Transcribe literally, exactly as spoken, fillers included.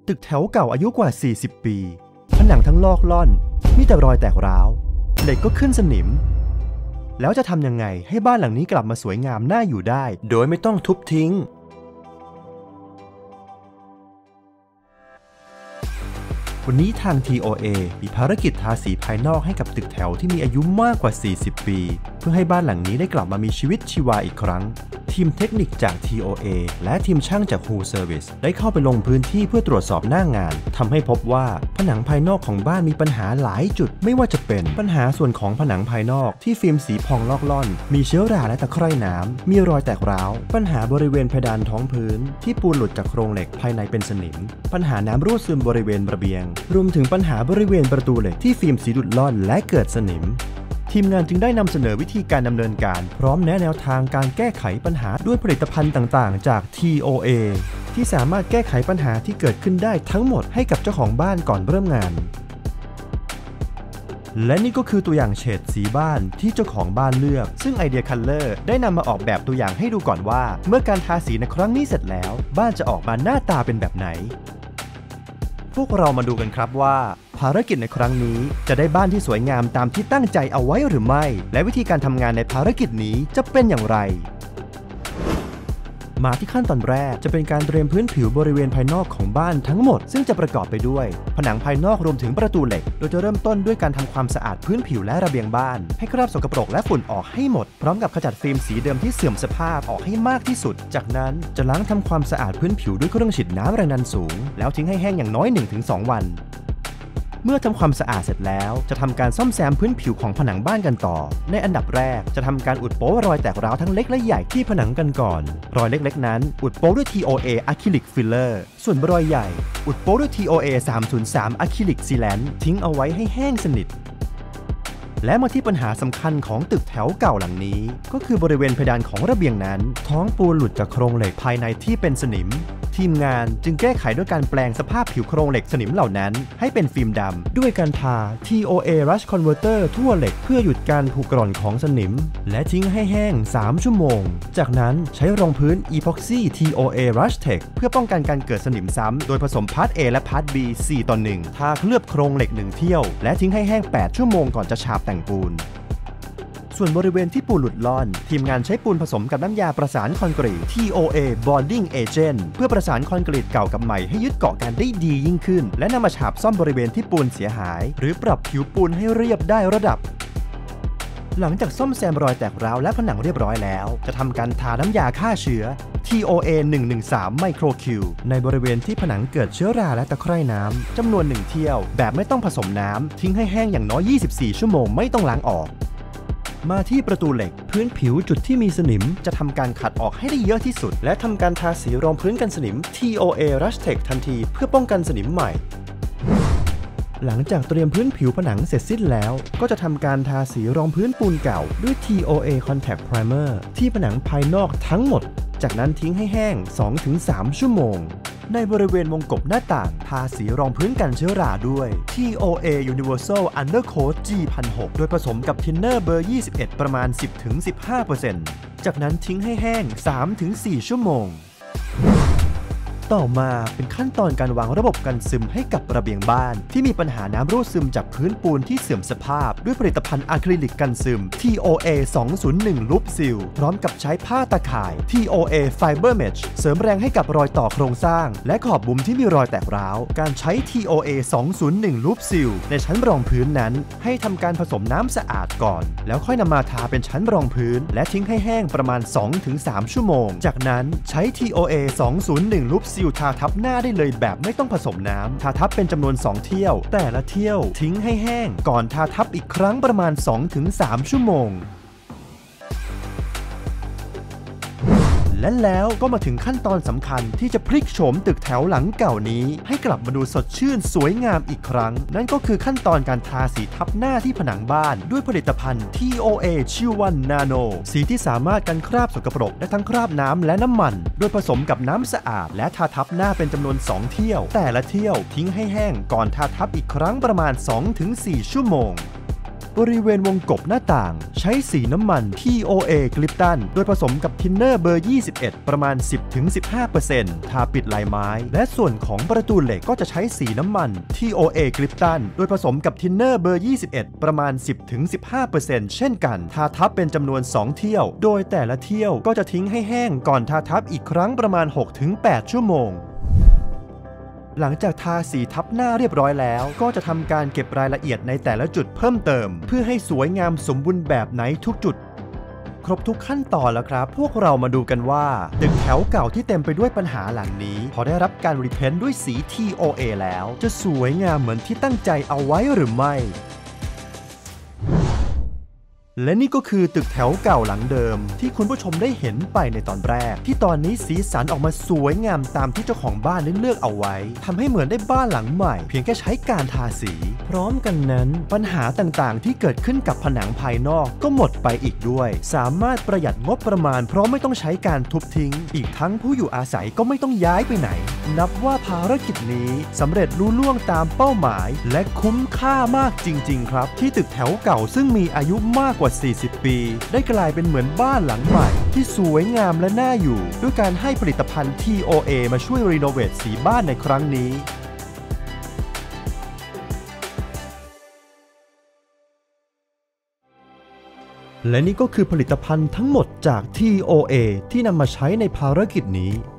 ตึกแถวเก่าอายุกว่าสี่สิบปีผนังทั้งลอกล่อนมีแต่รอยแตกร้าวเหล็กก็ขึ้นสนิมแล้วจะทำยังไงให้บ้านหลังนี้กลับมาสวยงามน่าอยู่ได้โดยไม่ต้องทุบทิ้งวันนี้ทาง ที โอ เอ มีภารกิจทาสีภายนอกให้กับตึกแถวที่มีอายุมากกว่าสี่สิบปีเพื่อให้บ้านหลังนี้ได้กลับมามีชีวิตชีวาอีกครั้งทีมเทคนิคจาก ที โอ เอ และทีมช่างจาก ฮู Service ได้เข้าไปลงพื้นที่เพื่อตรวจสอบหน้างานทำให้พบว่าผนังภายนอกของบ้านมีปัญหาหลายจุดไม่ว่าจะเป็นปัญหาส่วนของผนังภายนอกที่ฟิล์มสีพองลอกล่อนมีเชื้อราและตะไคร่น้ำมีรอยแตกร้าวปัญหาบริเวณเพดานท้องพื้นที่ปูนหลุดจากโครงเหล็กภายในเป็นสนิมปัญหาน้ำรั่วซึมบริเวณระเบียงรวมถึงปัญหาบริเวณประตูเหล็กที่ฟิล์มสีหลุดล่อนและเกิดสนิมทีมงานจึงได้นำเสนอวิธีการดำเนินการพร้อมแนะแนวทางการแก้ไขปัญหาด้วยผลิตภัณฑ์ต่างๆจาก ที โอ เอ ที่สามารถแก้ไขปัญหาที่เกิดขึ้นได้ทั้งหมดให้กับเจ้าของบ้านก่อนเริ่มงานและนี่ก็คือตัวอย่างเฉดสีบ้านที่เจ้าของบ้านเลือกซึ่ง Idea Color ได้นำมาออกแบบตัวอย่างให้ดูก่อนว่าเมื่อการทาสีในครั้งนี้เสร็จแล้วบ้านจะออกมาหน้าตาเป็นแบบไหนพวกเรามาดูกันครับว่าภารกิจในครั้งนี้จะได้บ้านที่สวยงามตามที่ตั้งใจเอาไว้หรือไม่และวิธีการทำงานในภารกิจนี้จะเป็นอย่างไรมาที่ขั้นตอนแรกจะเป็นการเตรียมพื้นผิวบริเวณภายนอกของบ้านทั้งหมดซึ่งจะประกอบไปด้วยผนังภายนอกรวมถึงประตูเหล็กโดยจะเริ่มต้นด้วยการทำความสะอาดพื้นผิวและระเบียงบ้านให้คราบสกปรกและฝุ่นออกให้หมดพร้อมกับขจัดฟิล์มสีเดิมที่เสื่อมสภาพออกให้มากที่สุดจากนั้นจะล้างทำความสะอาดพื้นผิวด้วยเครื่องฉีดน้ำแรงดันสูงแล้วทิ้งให้แห้งอย่างน้อย หนึ่งถึงสอง วันเมื่อทำความสะอาดเสร็จแล้วจะทำการซ่อมแซมพื้นผิวของผนังบ้านกันต่อในอันดับแรกจะทำการอุดโป๊รอยแตกร้าวทั้งเล็กและใหญ่ที่ผนังกันก่อนรอยเล็กๆนั้นอุดโป๊ด้วย ที โอ เอ Acrylic Filler ส่วนรอยใหญ่อุดโป๊ด้วย ที โอ เอ สามศูนย์สาม Acrylic Sealant ทิ้งเอาไว้ให้แห้งสนิทและมาที่ปัญหาสำคัญของตึกแถวเก่าหลังนี้ก็คือบริเวณเพดานของระเบียงนั้นท้องปูนหลุดจากโครงเหล็กภายในที่เป็นสนิมทีมงานจึงแก้ไขด้วยการแปลงสภาพผิวโครงเหล็กสนิมเหล่านั้นให้เป็นฟิล์มดำด้วยการทา ที โอ เอ Rush Converter ทั่วเหล็กเพื่อหยุดการผุกร่อนของสนิมและทิ้งให้แห้งสามชั่วโมงจากนั้นใช้รองพื้น Epoxy ที โอ เอ Rush Tech เพื่อป้องกันการเกิดสนิมซ้ำโดยผสมพาร์ท A และพาร์ท บี สี่ต่อหนึ่งทาเคลือบโครงเหล็กหนึ่งเที่ยวและทิ้งให้แห้งแปดชั่วโมงก่อนจะฉาบแต่งปูนส่วนบริเวณที่ปูนหลุดล่อนทีมงานใช้ปูนผสมกับน้ำยาประสานคอนกรีต ที โอ เอ Bonding Agent เพื่อประสานคอนกรีตเก่ากับใหม่ให้ยึดเกาะกันได้ดียิ่งขึ้นและนำมาฉาบซ่อมบริเวณที่ปูนเสียหายหรือปรับผิวปูนให้เรียบได้ระดับหลังจากซ่อมแซมรอยแตกร้าวและผนังเรียบร้อยแล้วจะทำการทาน้ำยาฆ่าเชื้อ ที โอ เอ หนึ่งหนึ่งสาม Micro-Q ในบริเวณที่ผนังเกิดเชื้อราและตะไคร่น้ำจำนวนหนึ่งเที่ยวแบบไม่ต้องผสมน้ำทิ้งให้แห้งอย่างน้อยยี่สิบสี่ชั่วโมงไม่ต้องล้างออกมาที่ประตูเหล็กพื้นผิวจุดที่มีสนิมจะทำการขัดออกให้ได้เยอะที่สุดและทำการทาสีรองพื้นกันสนิม ที โอ เอ Rush Tech ทันทีเพื่อป้องกันสนิมใหม่หลังจากเตรียมพื้นผิวผนังเสร็จสิ้นแล้วก็จะทำการทาสีรองพื้นปูนเก่าด้วย ที โอ เอ Contact Primer ที่ผนังภายนอกทั้งหมดจากนั้นทิ้งให้แห้ง สองถึงสาม ชั่วโมงในบริเวณวงกบหน้าต่างทาสีรองพื้นกันเชื้อราด้วย ที โอ เอ Universal Undercoat จี หนึ่งพันหกร้อย โดยผสมกับทินเนอร์เบอร์ ยี่สิบเอ็ด ประมาณ สิบถึงสิบห้าเปอร์เซ็นต์ จากนั้นทิ้งให้แห้ง สามถึงสี่ ชั่วโมงต่อมาเป็นขั้นตอนการวางระบบกันซึมให้กับระเบียงบ้านที่มีปัญหาน้ำรั่วซึมจากพื้นปูนที่เสื่อมสภาพด้วยผลิตภัณฑ์อะคริลิกกันซึม ที โอ เอ สองศูนย์หนึ่ง Loop Seal พร้อมกับใช้ผ้าตะข่าย ที โอ เอ Fiber Mesh เสริมแรงให้กับรอยต่อโครงสร้างและขอบมุมที่มีรอยแตกร้าวการใช้ ที โอ เอ สองศูนย์หนึ่ง Loop Seal ในชั้นรองพื้นนั้นให้ทำการผสมน้ำสะอาดก่อนแล้วค่อยนำมาทาเป็นชั้นรองพื้นและทิ้งให้แห้งประมาณ สองถึงสาม ชั่วโมงจากนั้นใช้ ที โอ เอ สองศูนย์หนึ่ง Loop Seal ทาทับหน้าได้เลยแบบไม่ต้องผสมน้ำทาทับเป็นจำนวนสองเที่ยวแต่ละเที่ยวทิ้งให้แห้งก่อนทาทับอีกครั้งประมาณ สองถึงสาม ชั่วโมงและแล้วก็มาถึงขั้นตอนสำคัญที่จะพลิกโฉมตึกแถวหลังเก่านี้ให้กลับมาดูสดชื่นสวยงามอีกครั้งนั่นก็คือขั้นตอนการทาสีทับหน้าที่ผนังบ้านด้วยผลิตภัณฑ์ ที โอ เอ Chill One Nano สีที่สามารถกันคราบสกปรกได้ทั้งคราบน้ำและน้ำมันโดยผสมกับน้ำสะอาดและทาทับหน้าเป็นจำนวนสองเที่ยวแต่ละเที่ยวทิ้งให้แห้งก่อนทาทับอีกครั้งประมาณ สองถึงสี่ ชั่วโมงบริเวณวงกบหน้าต่างใช้สีน้ำมัน ที โอ เอ กลิปตันโดยผสมกับทินเนอร์เบอร์ ยี่สิบเอ็ด ประมาณ สิบถึงสิบห้าเปอร์เซ็นต์ ทาปิดลายไม้และส่วนของประตูเหล็กก็จะใช้สีน้ำมัน ที โอ เอ กลิปตันโดยผสมกับทินเนอร์เบอร์ ยี่สิบเอ็ด ประมาณ สิบถึงสิบห้าเปอร์เซ็นต์ เช่นกันทาทับเป็นจำนวนสองเที่ยวโดยแต่ละเที่ยวก็จะทิ้งให้แห้งก่อนทาทับอีกครั้งประมาณ หกถึงแปด ชั่วโมงหลังจากทาสีทับหน้าเรียบร้อยแล้วก็จะทำการเก็บรายละเอียดในแต่ละจุดเพิ่มเติมเพื่อให้สวยงามสมบูรณ์แบบในทุกจุดครบทุกขั้นตอนแล้วครับพวกเรามาดูกันว่าตึกแถวเก่าที่เต็มไปด้วยปัญหาหลังนี้พอได้รับการรีเพนท์ด้วยสี ที โอ เอ แล้วจะสวยงามเหมือนที่ตั้งใจเอาไว้หรือไม่และนี่ก็คือตึกแถวเก่าหลังเดิมที่คุณผู้ชมได้เห็นไปในตอนแรกที่ตอนนี้สีสันออกมาสวยงามตามที่เจ้าของบ้านได้เลือกเอาไว้ทำให้เหมือนได้บ้านหลังใหม่เพียงแค่ใช้การทาสีพร้อมกันนั้นปัญหาต่างๆที่เกิดขึ้นกับผนังภายนอกก็หมดไปอีกด้วยสามารถประหยัดงบประมาณเพราะไม่ต้องใช้การทุบทิ้งอีกทั้งผู้อยู่อาศัยก็ไม่ต้องย้ายไปไหนนับว่าภารกิจนี้สำเร็จลุล่วงตามเป้าหมายและคุ้มค่ามากจริงๆครับที่ตึกแถวเก่าซึ่งมีอายุมากกว่าสี่สิบปีได้กลายเป็นเหมือนบ้านหลังใหม่ที่สวยงามและน่าอยู่ด้วยการให้ผลิตภัณฑ์ ที โอ เอ มาช่วยรีโนเวทสีบ้านในครั้งนี้และนี่ก็คือผลิตภัณฑ์ทั้งหมดจาก ที โอ เอ ที่นำมาใช้ในภารกิจนี้